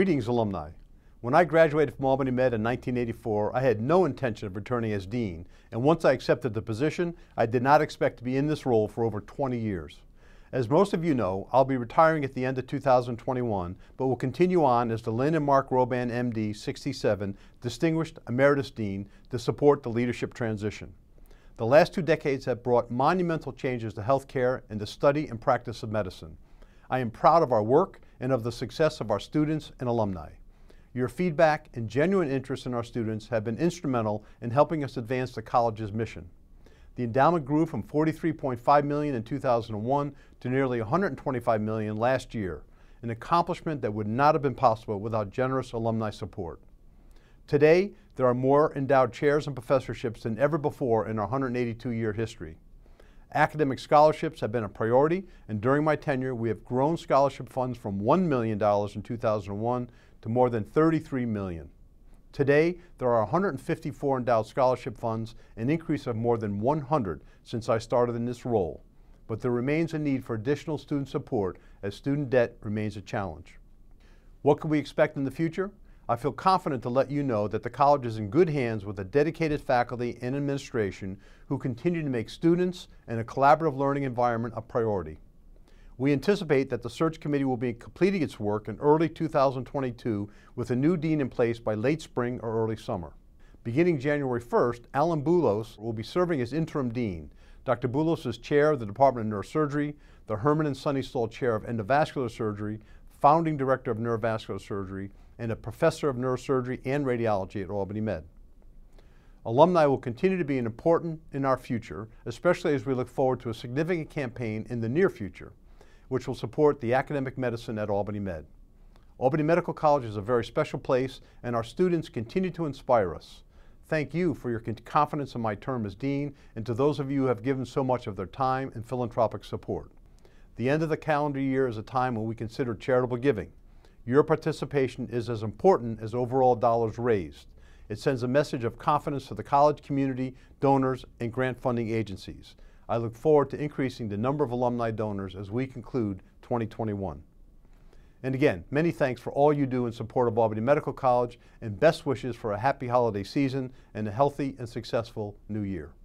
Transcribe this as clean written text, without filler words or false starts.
Greetings, alumni. When I graduated from Albany Med in 1984, I had no intention of returning as dean, and once I accepted the position, I did not expect to be in this role for over 20 years. As most of you know, I'll be retiring at the end of 2021, but will continue on as the Lynn and Mark Roban, MD, 67, Distinguished Emeritus Dean to support the leadership transition. The last 2 decades have brought monumental changes to healthcare and the study and practice of medicine. I am proud of our work and of the success of our students and alumni. Your feedback and genuine interest in our students have been instrumental in helping us advance the college's mission. The endowment grew from $43.5 million in 2001 to nearly $125 million last year, an accomplishment that would not have been possible without generous alumni support. Today, there are more endowed chairs and professorships than ever before in our 182-year history. Academic scholarships have been a priority, and during my tenure, we have grown scholarship funds from $1 million in 2001 to more than $33 million. Today, there are 154 endowed scholarship funds, an increase of more than 100 since I started in this role. But there remains a need for additional student support as student debt remains a challenge. What can we expect in the future? I feel confident to let you know that the college is in good hands with a dedicated faculty and administration who continue to make students and a collaborative learning environment a priority. We anticipate that the search committee will be completing its work in early 2022 with a new dean in place by late spring or early summer. Beginning January 1st, Alan Boulos will be serving as interim dean. Dr. Boulos is chair of the Department of Neurosurgery, the Herman and Sonny Stoll Chair of Endovascular Surgery, founding director of Neurovascular Surgery, and a professor of neurosurgery and radiology at Albany Med. Alumni will continue to be important in our future, especially as we look forward to a significant campaign in the near future, which will support the academic medicine at Albany Med. Albany Medical College is a very special place, and our students continue to inspire us. Thank you for your confidence in my term as dean, and to those of you who have given so much of their time and philanthropic support. The end of the calendar year is a time when we consider charitable giving. Your participation is as important as overall dollars raised. It sends a message of confidence to the college community, donors, and grant funding agencies. I look forward to increasing the number of alumni donors as we conclude 2021. And again, many thanks for all you do in support of Albany Medical College, and best wishes for a happy holiday season and a healthy and successful new year.